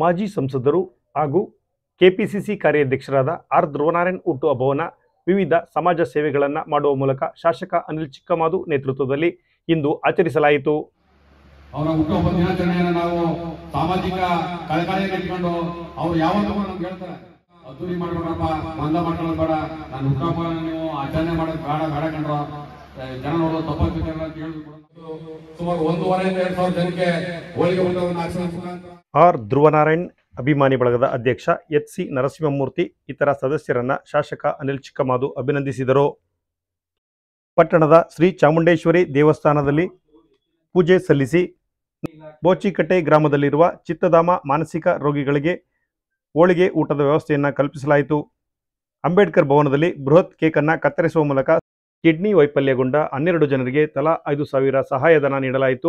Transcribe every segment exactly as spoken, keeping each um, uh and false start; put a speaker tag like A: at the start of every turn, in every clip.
A: ಮಾಜಿ ಸಂಸದರು ಹಾಗೂ ಕೆಪಿಸಿಸಿ ಕಾರ್ಯಾಧ್ಯಕ್ಷರಾದ ಆರ್ ಧ್ರುವನಾರಾಯಣ್ ಹುಟ್ಟು ಹಬ್ಬವನ್ನು ವಿವಿಧ ಸಮಾಜ ಸೇವೆಗಳನ್ನು ಮಾಡುವ ಮೂಲಕ ಶಾಸಕ ಅನಿಲ್ ಚಿಕ್ಕಮಾದು ನೇತೃತ್ವದಲ್ಲಿ ಇಂದು ಆಚರಿಸಲಾಯಿತು.
B: ಅವರ ಹುಟ್ಟುಹಬ್ಬ ದಿನಾಚರಣೆಯನ್ನು ನಾವು ಸಾಮಾಜಿಕ ಕಳಕಳಿಯನ್ನು ಇಟ್ಕೊಂಡು ಅವರು ಯಾವತ್ತೂ ನಮ್ಗೆ ಹೇಳ್ತಾರೆ, ಅದ್ದೂರಿ ಮಾಡ್ಬೇಡಪ್ಪ, ಮಂದ ಮಾಡ್ಕೊಳ್ಳೋದು ಬೇಡ, ನಾನು ಹುಟ್ಟುಹಬ್ಬ ನೀವು ಆಚರಣೆ ಮಾಡೋದು ಬೇಡ ಬೇಡ ಕಂಡ್ರು ಜನ ನೋಡೋದು ತಪ್ಪಾಗ್ತದೆ ಅಂತ ಹೇಳಿದ್ರು. ಸುಮಾರು ಒಂದೂವರೆಯಿಂದ ಎರಡು ಸಾವಿರ ಜನಕ್ಕೆ ಹೋಳಿಗೆ ಊಟವನ್ನು ಆಚರಿಸಿದ
A: ಆರ್ ಧ್ರುವನಾರಾಯಣ್ ಅಭಿಮಾನಿ ಬಳಗದ ಅಧ್ಯಕ್ಷ ಎಚ್ ಸಿ ನರಸಿಂಹಮೂರ್ತಿ ಇತರ ಸದಸ್ಯರನ್ನ ಶಾಸಕ ಅನಿಲ್ ಚಿಕ್ಕಮಾದು ಅಭಿನಂದಿಸಿದರು. ಪಟ್ಟಣದ ಶ್ರೀ ಚಾಮುಂಡೇಶ್ವರಿ ದೇವಸ್ಥಾನದಲ್ಲಿ ಪೂಜೆ ಸಲ್ಲಿಸಿ ಬೋಚಿಕಟ್ಟೆ ಗ್ರಾಮದಲ್ಲಿರುವ ಚಿತ್ತಧಾಮ ಮಾನಸಿಕ ರೋಗಿಗಳಿಗೆ ಹೋಳಿಗೆ ಊಟದ ವ್ಯವಸ್ಥೆಯನ್ನು ಕಲ್ಪಿಸಲಾಯಿತು. ಅಂಬೇಡ್ಕರ್ ಭವನದಲ್ಲಿ ಬೃಹತ್ ಕೇಕ್ ಅನ್ನು ಕತ್ತರಿಸುವ ಮೂಲಕ ಕಿಡ್ನಿ ವೈಫಲ್ಯಗೊಂಡ ಹನ್ನೆರಡು ಜನರಿಗೆ ತಲಾ ಐದು ಸಾವಿರ ಸಹಾಯಧನ ನೀಡಲಾಯಿತು.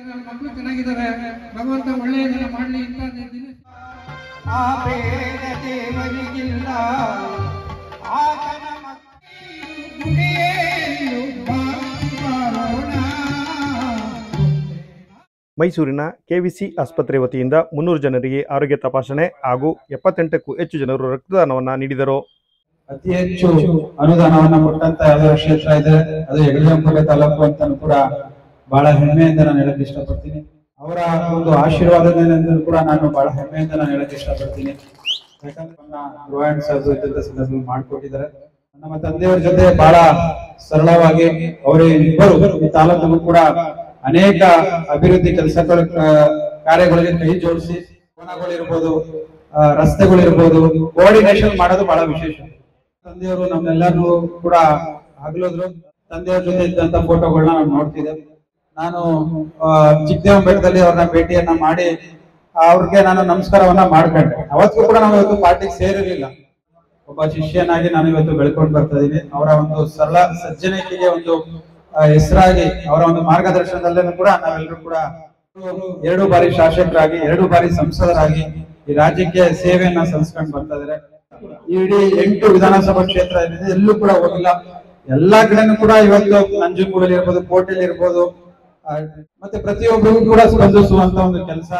A: ಮೈಸೂರಿನ ಕೆವಿಸಿ ಆಸ್ಪತ್ರೆ ವತಿಯಿಂದ ಮುನ್ನೂರು ಜನರಿಗೆ ಆರೋಗ್ಯ ತಪಾಸಣೆ ಹಾಗೂ ಎಪ್ಪತ್ತೆಂಟಕ್ಕೂ ಹೆಚ್ಚು ಜನರು ರಕ್ತದಾನವನ್ನು ನೀಡಿದರು.
C: ಅತಿ ಹೆಚ್ಚು ಅನುದಾನವನ್ನು ಕೊಟ್ಟಂತ ಯಾವುದೋ ಕ್ಷೇತ್ರ ಇದೆ ಅದು ಯಗಲಿಯಂಪುರ ತಾಲೂಕು ಅಂತ ಕೂಡ ಬಹಳ ಹೆಮ್ಮೆಯಿಂದ ನಾನು ಹೇಳಕ್ ಇಷ್ಟಪಡ್ತೀನಿ. ಅವರ ಒಂದು ಆಶೀರ್ವಾದದಿಂದ ಕೂಡ ನಾನು ಬಹಳ ಹೆಮ್ಮೆಯಿಂದ ನಾನು ಹೇಳಕ್ ಇಷ್ಟಪಡ್ತೀನಿ. ಯಾಕಂದ್ರೆ ಧ್ರುವನಾರಾಯಣ್ ಸಾಹೇಬ್ ಇದ್ದಂತ ಸಂದರ್ಭದಲ್ಲಿ ಮಾಡಿಕೊಟ್ಟಿದ್ದಾರೆ. ನಮ್ಮ ತಂದೆಯವರ ಜೊತೆ ಬಹಳ ಸರಳವಾಗಿ ಅವರೇ ಇಬ್ಬರು ಈ ತಾಲೂಕನ್ನು ಕೂಡ ಅನೇಕ ಅಭಿವೃದ್ಧಿ ಕೆಲಸಗಳ ಕಾರ್ಯಗಳಿಗೆ ಕೈ ಜೋಡಿಸಿ ಕೋನಗಳಿರ್ಬೋದು, ರಸ್ತೆಗಳಿರ್ಬೋದು, ಕೋಆರ್ಡಿನೇಷನ್ ಮಾಡೋದು ಬಹಳ ವಿಶೇಷ. ತಂದೆಯವರು ನಮ್ಮೆಲ್ಲರೂ ಕೂಡ ಹಗಲೋದ್ರು ತಂದೆಯವ್ರ ಜೊತೆ ಇದ್ದಂತ ಫೋಟೋಗಳನ್ನ ನಾವು ನೋಡ್ತಿದ್ದೇವೆ. ನಾನು ಚಿಕ್ಕದೇವ ಬೆಟ್ಟದಲ್ಲಿ ಅವ್ರನ್ನ ಭೇಟಿಯನ್ನ ಮಾಡಿ ಅವ್ರಿಗೆ ನಾನು ನಮಸ್ಕಾರವನ್ನ ಮಾಡ್ಕೊಂಡೆ. ಅವತ್ತಿಗೂ ಕೂಡ ನಾವು ಇವತ್ತು ಪಾರ್ಟಿಗೆ ಸೇರಿರಲಿಲ್ಲ. ಒಬ್ಬ ಶಿಷ್ಯನಾಗಿ ನಾನು ಇವತ್ತು ಬೆಳ್ಕೊಂಡು ಬರ್ತಾ ಇದ್ದೀನಿ. ಅವರ ಒಂದು ಸರಳ ಸಜ್ಜನಿಕೆಗೆ ಒಂದು ಹೆಸರಾಗಿ ಅವರ ಒಂದು ಮಾರ್ಗದರ್ಶನದಲ್ಲೂ ಕೂಡ ನಾವೆಲ್ಲರೂ ಕೂಡ ಎರಡು ಬಾರಿ ಶಾಸಕರಾಗಿ ಎರಡು ಬಾರಿ ಸಂಸದರಾಗಿ ಈ ರಾಜ್ಯಕ್ಕೆ ಸೇವೆಯನ್ನ ಸಲ್ಲಿಸ್ಕೊಂಡು ಬರ್ತಾ ಇದ್ದಾರೆ. ಇಡೀ ಎಂಟು ವಿಧಾನಸಭಾ ಕ್ಷೇತ್ರ ಏನಿದೆ ಎಲ್ಲೂ ಕೂಡ ಹೋಗಿಲ್ಲ. ಎಲ್ಲಾ ಕಡೆನೂ ಕೂಡ ಇವತ್ತು ನಂಜನಗೂಡಲ್ಲಿ ಇರ್ಬೋದು, ಕೋಟೆಯಲ್ಲಿ ಇರ್ಬೋದು, ಮತ್ತೆ ಪ್ರತಿಯೊಬ್ಬರಿಗೂ ಕೂಡ ಸ್ಪಂದಿಸುವಂತ ಒಂದು ಕೆಲಸ.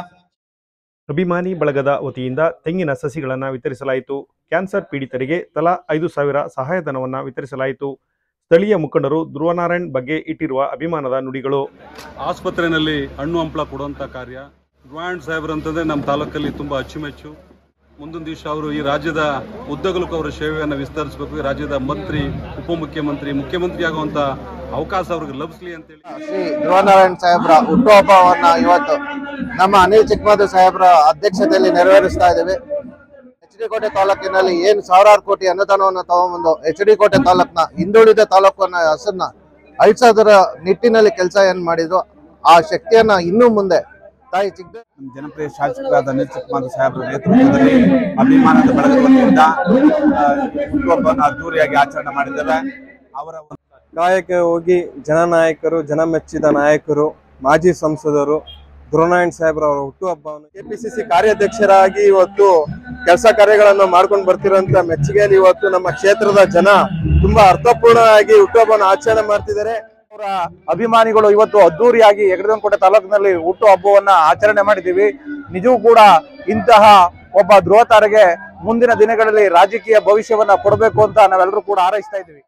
A: ಅಭಿಮಾನಿ ಬಳಗದ ವತಿಯಿಂದ ತೆಂಗಿನ ಸಸಿಗಳನ್ನು ವಿತರಿಸಲಾಯಿತು. ಕ್ಯಾನ್ಸರ್ ಪೀಡಿತರಿಗೆ ತಲಾ ಐದು ಸಾವಿರ ಸಹಾಯಧನವನ್ನು ವಿತರಿಸಲಾಯಿತು. ಸ್ಥಳೀಯ ಮುಖಂಡರು ಧ್ರುವನಾರಾಯಣ್ ಬಗ್ಗೆ ಇಟ್ಟಿರುವ ಅಭಿಮಾನದ ನುಡಿಗಳು.
D: ಆಸ್ಪತ್ರೆಯಲ್ಲಿ ಹಣ್ಣು ಹಂಪಲ ಕೊಡುವಂಥ ಕಾರ್ಯ ಧ್ರುವನಾರಾಯಣ್ ಸಾಹೇಬ್ರು ಅಂತಂದರೆ ನಮ್ಮ ತಾಲೂಕಲ್ಲಿ ತುಂಬ ಅಚ್ಚುಮೆಚ್ಚು. ಮುಂದೊಂದು ದಿವಸ ಅವರು ಈ ರಾಜ್ಯದ ಉದ್ದಗಲಕ್ಕೂ ಅವರ ಸೇವೆಯನ್ನು ವಿಸ್ತರಿಸಬೇಕು. ಈ ರಾಜ್ಯದ ಮಂತ್ರಿ, ಉಪಮುಖ್ಯಮಂತ್ರಿ, ಮುಖ್ಯಮಂತ್ರಿ ಆಗುವಂಥ ಅವಕಾಶ ಅವ್ರಿಗೆ ಲಭಿಸಲಿ ಅಂತೇಳಿ
E: ಶ್ರೀ ಧ್ರುವನಾರಾಯಣ್ ಸಾಹೇಬ್ರ ಹುಟ್ಟುಹಬ್ಬವನ್ನ ಇವತ್ತು ನಮ್ಮ ಅನಿಲ್ ಚಿಕ್ಕಮಾದು ಸಾಹೇಬ್ರ ಅಧ್ಯಕ್ಷತೆಯಲ್ಲಿ ನೆರವೇರಿಸ್ತಾ ಇದ್ದೀವಿ. ಎಚ್ ಡಿ ಕೋಟೆ ತಾಲೂಕಿನಲ್ಲಿ ಏನ್ ಸಾವಿರಾರು ಕೋಟಿ ಅನುದಾನವನ್ನು ತಗೊಂಡ್ಬಂದು ಎಚ್ ಡಿ ಕೋಟೆ ತಾಲೂಕ್ನ ಹಿಂದುಳಿದ ತಾಲೂಕನ್ನ ಹೆಸರನ್ನ ಅಳಿಸೋದರ ನಿಟ್ಟಿನಲ್ಲಿ ಕೆಲಸ ಏನ್ ಮಾಡಿದ್ರು, ಆ ಶಕ್ತಿಯನ್ನ ಇನ್ನೂ ಮುಂದೆ ತಾಯಿ ಚಿಕ್ಕ
C: ಜನಪ್ರಿಯ ಶಾಸಕರಾದ ಅನಿಲ್ ಚಿಕ್ಕಮಾದು ಸಾಹೇಬ್ರ ನೇತೃತ್ವದಲ್ಲಿ ಅಭಿಮಾನದ ಬಳಗದ ವತಿಯಿಂದ ಹುಟ್ಟುಹಬ್ಬವನ್ನು ಅದ್ದೂರಿಯಾಗಿ ಆಚರಣೆ ಮಾಡಿದ್ದೇವೆ. ಅವರ
F: ಕಾಯಕ್ಕೆ ಹೋಗಿ ಜನನಾಯಕರು, ಜನ ಮೆಚ್ಚಿದ ನಾಯಕರು, ಮಾಜಿ ಸಂಸದರು ಧ್ರುವನಾರಾಯಣ್ ಸಾಹೇಬ್ರ ಅವರ ಹುಟ್ಟುಹಬ್ಬವನ್ನು ಕೆಪಿಸಿಸಿ ಕಾರ್ಯಾಧ್ಯಕ್ಷರಾಗಿ ಇವತ್ತು ಕೆಲಸ ಕಾರ್ಯಗಳನ್ನು ಮಾಡ್ಕೊಂಡು ಬರ್ತಿರೋಂಥ ಮೆಚ್ಚುಗೆಯಲ್ಲಿ ಇವತ್ತು ನಮ್ಮ ಕ್ಷೇತ್ರದ ಜನ ತುಂಬಾ ಅರ್ಥಪೂರ್ಣವಾಗಿ ಹುಟ್ಟುಹಬ್ಬವನ್ನು ಆಚರಣೆ ಮಾಡ್ತಿದ್ದಾರೆ. ಅವರ ಅಭಿಮಾನಿಗಳು ಇವತ್ತು ಅದ್ದೂರಿಯಾಗಿ ಯಗಲಿಯಂಕೋಟೆ ತಾಲೂಕಿನಲ್ಲಿ ಹುಟ್ಟುಹಬ್ಬವನ್ನ ಆಚರಣೆ ಮಾಡಿದ್ದೀವಿ. ನಿಜವೂ ಕೂಡ ಇಂತಹ ಒಬ್ಬ ಧ್ರುವ ತಾರೆಗೆ ಮುಂದಿನ ದಿನಗಳಲ್ಲಿ ರಾಜಕೀಯ ಭವಿಷ್ಯವನ್ನ ಕೊಡಬೇಕು ಅಂತ ನಾವೆಲ್ಲರೂ ಕೂಡ ಹಾರೈಸ್ತಾ ಇದ್ದೀವಿ.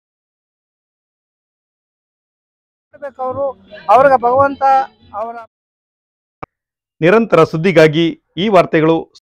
G: ಅವರು ಅವ್ರಿಗೆ ಭಗವಂತ ಅವರ
A: ನಿರಂತರ ಸುದ್ದಿಗಾಗಿ ಈ ವಾರ್ತೆಗಳು